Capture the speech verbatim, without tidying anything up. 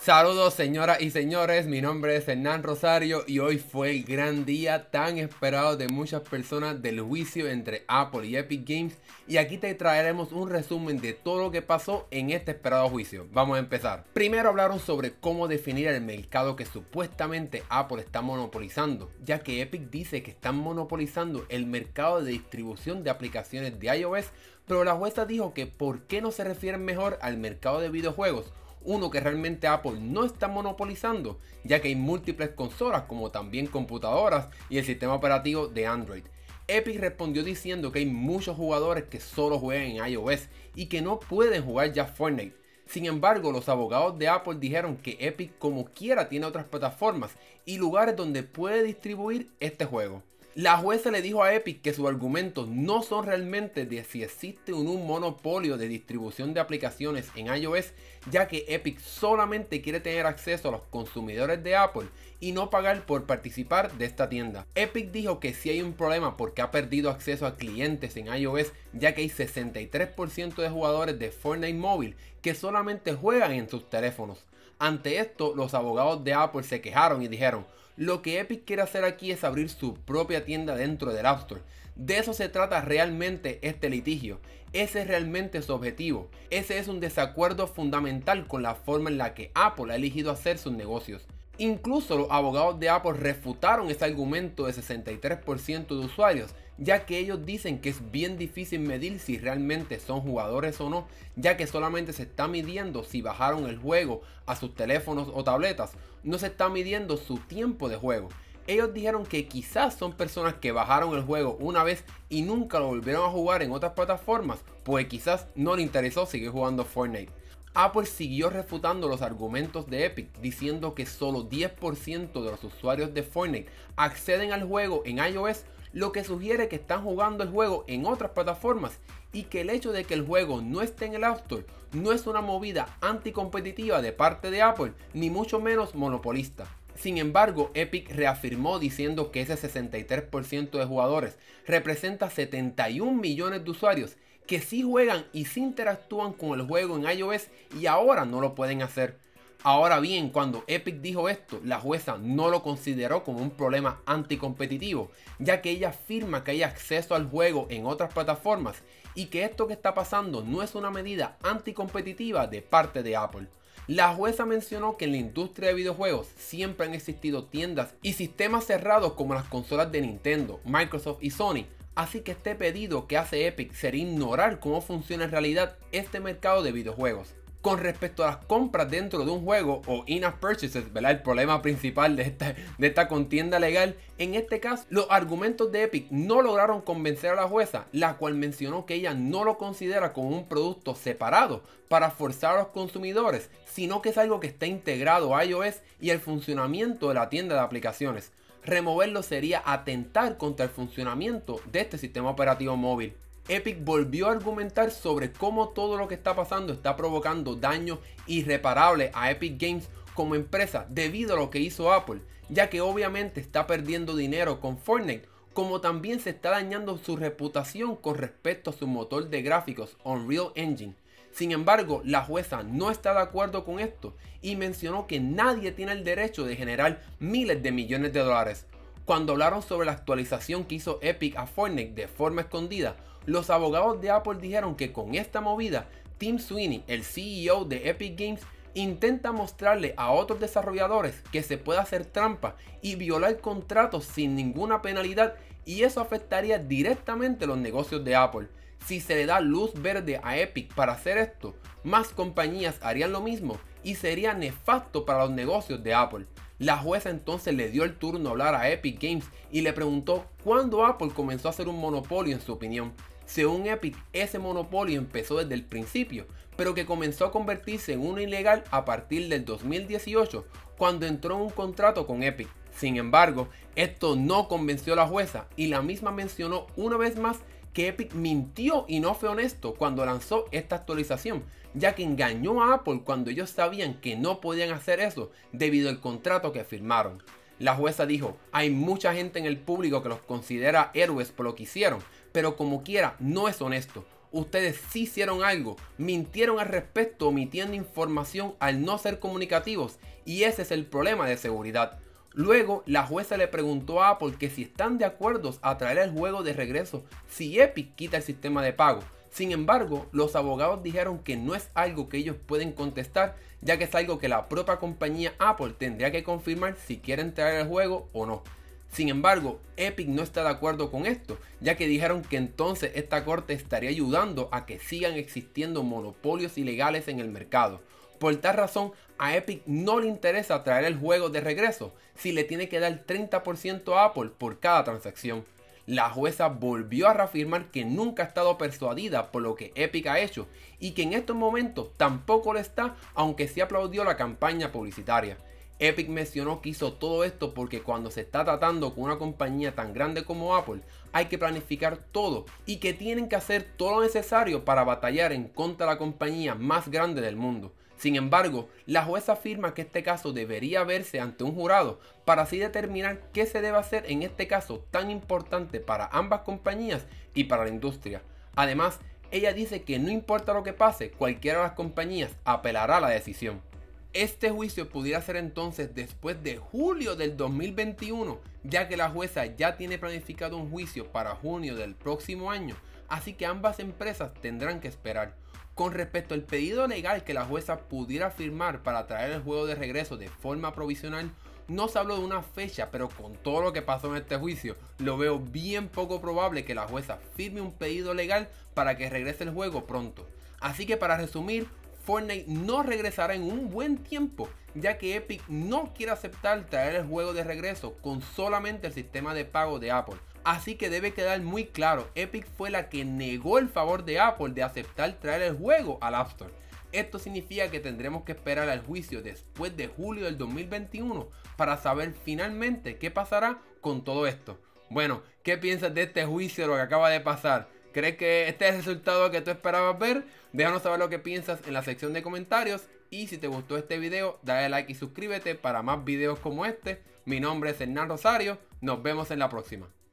Saludos señoras y señores, mi nombre es Hernán Rosario y hoy fue el gran día tan esperado de muchas personas del juicio entre Apple y Epic Games, y aquí te traeremos un resumen de todo lo que pasó en este esperado juicio. Vamos a empezar. Primero hablaron sobre cómo definir el mercado que supuestamente Apple está monopolizando, ya que Epic dice que están monopolizando el mercado de distribución de aplicaciones de iOS, pero la jueza dijo que por qué no se refieren mejor al mercado de videojuegos, uno que realmente Apple no está monopolizando, ya que hay múltiples consolas como también computadoras y el sistema operativo de Android. Epic respondió diciendo que hay muchos jugadores que solo juegan en iOS y que no pueden jugar ya Fortnite. Sin embargo, los abogados de Apple dijeron que Epic como quiera tiene otras plataformas y lugares donde puede distribuir este juego. La jueza le dijo a Epic que sus argumentos no son realmente de si existe un, un monopolio de distribución de aplicaciones en iOS, ya que Epic solamente quiere tener acceso a los consumidores de Apple y no pagar por participar de esta tienda. Epic dijo que sí hay un problema porque ha perdido acceso a clientes en iOS, ya que hay sesenta y tres por ciento de jugadores de Fortnite móvil que solamente juegan en sus teléfonos. Ante esto, los abogados de Apple se quejaron y dijeron: lo que Epic quiere hacer aquí es abrir su propia tienda dentro del App Store. De eso se trata realmente este litigio. Ese es realmente su objetivo. Ese es un desacuerdo fundamental con la forma en la que Apple ha elegido hacer sus negocios. Incluso los abogados de Apple refutaron ese argumento de sesenta y tres por ciento de usuarios, ya que ellos dicen que es bien difícil medir si realmente son jugadores o no, ya que solamente se está midiendo si bajaron el juego a sus teléfonos o tabletas, no se está midiendo su tiempo de juego. Ellos dijeron que quizás son personas que bajaron el juego una vez y nunca lo volvieron a jugar en otras plataformas, pues quizás no les interesó seguir jugando Fortnite. Apple siguió refutando los argumentos de Epic, diciendo que solo diez por ciento de los usuarios de Fortnite acceden al juego en iOS, lo que sugiere que están jugando el juego en otras plataformas, y que el hecho de que el juego no esté en el App Store no es una movida anticompetitiva de parte de Apple, ni mucho menos monopolista. Sin embargo, Epic reafirmó diciendo que ese sesenta y tres por ciento de jugadores representa setenta y un millones de usuarios que sí juegan y sí interactúan con el juego en iOS y ahora no lo pueden hacer. Ahora bien, cuando Epic dijo esto, la jueza no lo consideró como un problema anticompetitivo, ya que ella afirma que hay acceso al juego en otras plataformas y que esto que está pasando no es una medida anticompetitiva de parte de Apple. La jueza mencionó que en la industria de videojuegos siempre han existido tiendas y sistemas cerrados como las consolas de Nintendo, Microsoft y Sony, así que este pedido que hace Epic sería ignorar cómo funciona en realidad este mercado de videojuegos. Con respecto a las compras dentro de un juego o in-app purchases, ¿verdad? El problema principal de esta, de esta contienda legal, en este caso, los argumentos de Epic no lograron convencer a la jueza, la cual mencionó que ella no lo considera como un producto separado para forzar a los consumidores, sino que es algo que está integrado a iOS y el funcionamiento de la tienda de aplicaciones. Removerlo sería atentar contra el funcionamiento de este sistema operativo móvil. Epic volvió a argumentar sobre cómo todo lo que está pasando está provocando daño irreparable a Epic Games como empresa debido a lo que hizo Apple, ya que obviamente está perdiendo dinero con Fortnite, como también se está dañando su reputación con respecto a su motor de gráficos Unreal Engine. Sin embargo, la jueza no está de acuerdo con esto y mencionó que nadie tiene el derecho de generar miles de millones de dólares. Cuando hablaron sobre la actualización que hizo Epic a Fortnite de forma escondida, los abogados de Apple dijeron que con esta movida, Tim Sweeney, el C E O de Epic Games, intenta mostrarle a otros desarrolladores que se puede hacer trampa y violar contratos sin ninguna penalidad, y eso afectaría directamente los negocios de Apple. Si se le da luz verde a Epic para hacer esto, más compañías harían lo mismo y sería nefasto para los negocios de Apple. La jueza entonces le dio el turno a hablar a Epic Games y le preguntó cuándo Apple comenzó a hacer un monopolio en su opinión. Según Epic, ese monopolio empezó desde el principio, pero que comenzó a convertirse en uno ilegal a partir del dos mil dieciocho, cuando entró en un contrato con Epic. Sin embargo, esto no convenció a la jueza y la misma mencionó una vez más que Epic mintió y no fue honesto cuando lanzó esta actualización, ya que engañó a Apple cuando ellos sabían que no podían hacer eso debido al contrato que firmaron. La jueza dijo: hay mucha gente en el público que los considera héroes por lo que hicieron, pero como quiera no es honesto. Ustedes sí hicieron algo, mintieron al respecto omitiendo información al no ser comunicativos, y ese es el problema de seguridad. Luego, la jueza le preguntó a Apple que si están de acuerdo a traer el juego de regreso si Epic quita el sistema de pago. Sin embargo, los abogados dijeron que no es algo que ellos pueden contestar, ya que es algo que la propia compañía Apple tendría que confirmar si quieren traer el juego o no. Sin embargo, Epic no está de acuerdo con esto, ya que dijeron que entonces esta corte estaría ayudando a que sigan existiendo monopolios ilegales en el mercado. Por tal razón, a Epic no le interesa traer el juego de regreso si le tiene que dar treinta por ciento a Apple por cada transacción. La jueza volvió a reafirmar que nunca ha estado persuadida por lo que Epic ha hecho y que en estos momentos tampoco lo está, aunque sí aplaudió la campaña publicitaria. Epic mencionó que hizo todo esto porque cuando se está tratando con una compañía tan grande como Apple, hay que planificar todo y que tienen que hacer todo lo necesario para batallar en contra de la compañía más grande del mundo. Sin embargo, la jueza afirma que este caso debería verse ante un jurado para así determinar qué se debe hacer en este caso tan importante para ambas compañías y para la industria. Además, ella dice que no importa lo que pase, cualquiera de las compañías apelará a la decisión. Este juicio pudiera ser entonces después de julio del dos mil veintiuno, ya que la jueza ya tiene planificado un juicio para junio del próximo año, así que ambas empresas tendrán que esperar. Con respecto al pedido legal que la jueza pudiera firmar para traer el juego de regreso de forma provisional, no se habló de una fecha, pero con todo lo que pasó en este juicio, lo veo bien poco probable que la jueza firme un pedido legal para que regrese el juego pronto. Así que para resumir, Fortnite no regresará en un buen tiempo, ya que Epic no quiere aceptar traer el juego de regreso con solamente el sistema de pago de Apple. Así que debe quedar muy claro, Epic fue la que negó el favor de Apple de aceptar traer el juego al App Store. Esto significa que tendremos que esperar al juicio después de julio del dos mil veintiuno para saber finalmente qué pasará con todo esto. Bueno, ¿qué piensas de este juicio, lo que acaba de pasar? ¿Crees que este es el resultado que tú esperabas ver? Déjanos saber lo que piensas en la sección de comentarios. Y si te gustó este video, dale like y suscríbete para más videos como este. Mi nombre es Hernán Rosario. Nos vemos en la próxima.